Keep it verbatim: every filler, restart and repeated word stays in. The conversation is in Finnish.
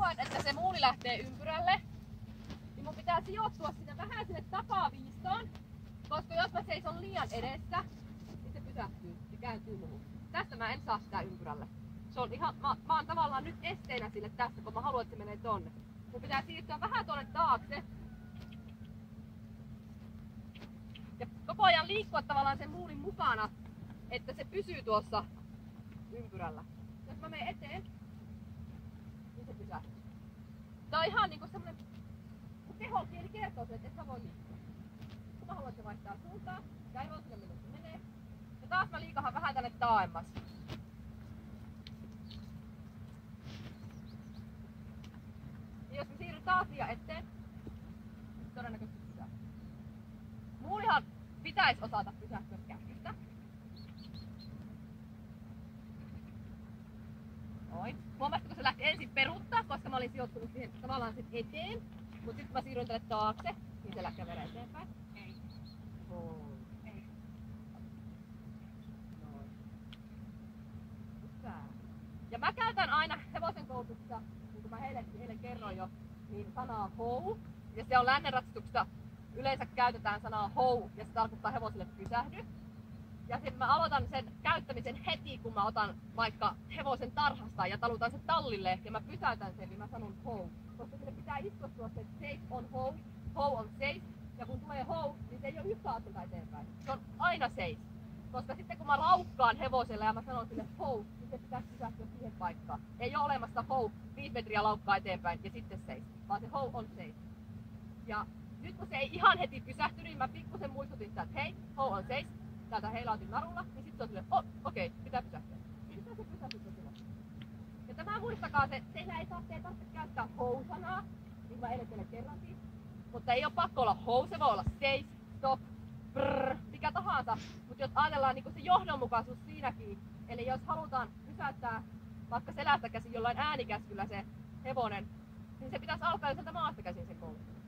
haluan, että se muuli lähtee ympyrälle, niin mun pitää sijoittua sinne vähän sinne takaviistoon, koska jos mä seison liian edessä, niin se pysähtyy ja kääntyy muuhun. Tästä mä en saa sitä ympyrälle. Se on ihan, mä, mä oon tavallaan nyt esteenä sille tästä, kun mä haluan, että se menee tonne. Mun pitää siirtyä vähän tonne taakse. Ja koko ajan liikkua tavallaan sen muulin mukana, että se pysyy tuossa ympyrällä. Jos mä menen eteen, niin se pysähtyy. Tää on ihan niinku semmonen, kun kehokieli kertoo sen, että et sä voi liikkua. Kun mä haluan, että se vaihtaa suuntaan, ja ei voi sinne minne se menee. Ja taas mä liikahan vähän tänne taaemmas. Ja jos mä siirryn taas liian eteen, niin todennäköisesti pysähtyy. Muulihan pitäisi osata pysähtyä käskystä. Noin. Huomasitko, se lähti ensin peruuttaa, koska mä olin sijoittunut siihen tavallaan sen eteen. Mut sit kun mä siirryn tälle taakse, niin se lähti kävelemään eteenpäin. Ei. Oh. Ei. Noin. Hyvä. Ja mä käytän aina hevosen koulutuksessa, niin kuin mä heille, heille kerroin jo, niin sanaa hou. Ja se on lännenratsastuksessa yleensä käytetään sanaa hou, ja se tarkoittaa hevoselle pysähdy. Ja sen mä aloitan sen käyttämisen heti, kun mä otan vaikka hevosen tarhasta ja talutan sen tallille ja mä pysäytän sen, niin mä sanon hou. Koska sille pitää istua se, että safe on hou, hou on safe. Ja kun tulee hou, niin se ei ole yhtä askelta eteenpäin. Se on aina safe. Koska sitten kun mä laukkaan hevoselle ja mä sanon sille hou, niin se pitää pysähtyä siihen paikkaan. Ei ole olemassa hou, viisi metriä laukkaa eteenpäin ja sitten safe. Vaan se hou on safe. Ja nyt kun se ei ihan heti pysähty, niin mä pikkusen muistutin sitä, että hei, hou on safe. Täältä heilautin narulla, niin sitten se on silleen, oh, okei, okay, pitää pysähtyä. Sitten se pysähtyy silloin. Ja tämä muistakaa se, teillä ei saa teidän tarvitse käyttää hou-sanaa, niin mä eilen teille kerrankin. Mutta ei ole pakko olla hou, se voi olla seis, stop, brrr, mikä tahansa. Mutta jos ajatellaan niin se johdonmukaisuus siinäkin, eli jos halutaan pysäyttää vaikka selästä käsin jollain äänikäskyllä se hevonen, niin se pitäisi alkaa jo sieltä maasta käsin se koulutus.